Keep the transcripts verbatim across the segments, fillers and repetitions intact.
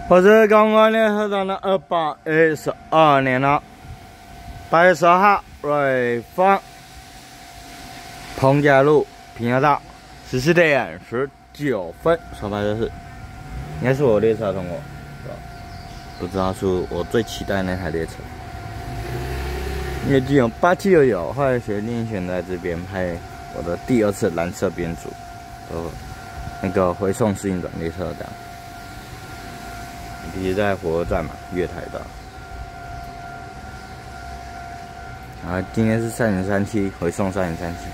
我是公安联合党的二八一十二年了，八月十二号，瑞芳彭家路平交道十四点十九分所发的是，应该是我列车通过，不知道是我最期待那台列车，因为既有八七又有，后来决定选在这边拍我的第二次蓝色编组，呃，那个回送适应转列车的。 其实在火车站嘛，月台的。啊，今天是三零三七回送三零三七。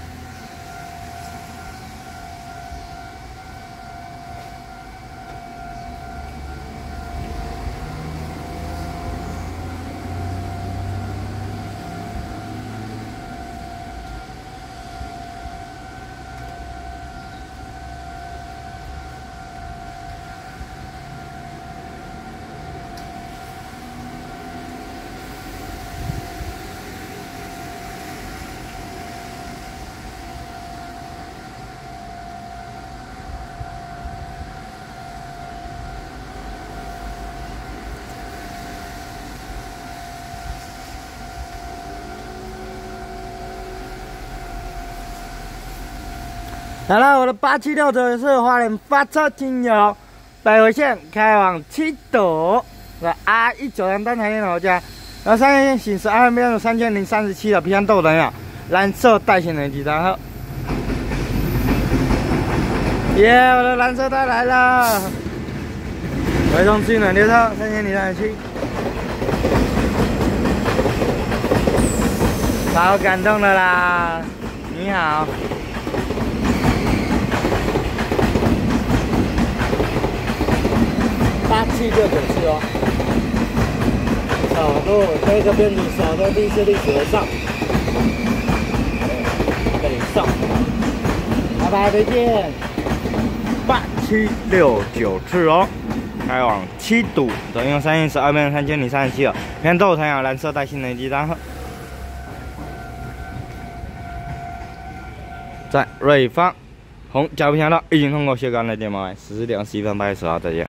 来了，我的八七六车是花莲发车经由北回线开往七堵的 R 一九三单台电头家，然后三线线行驶二边有三千零三十七的平安豆人呀，蓝色带线的几张号。耶，我的蓝色带来了，回送新暖列车三千零三十七，把我感动了啦！你好。 八七六九四哦，首度这个编组首度第一次历史的上，这里上，拜拜再见。八七六九次哦，开往七堵，等用三一十二边三千零三十七了，偏豆台有蓝色带新的机单。在瑞芳红交平交道已经通过，谢刚的电报，十四点十一分八月十号再见。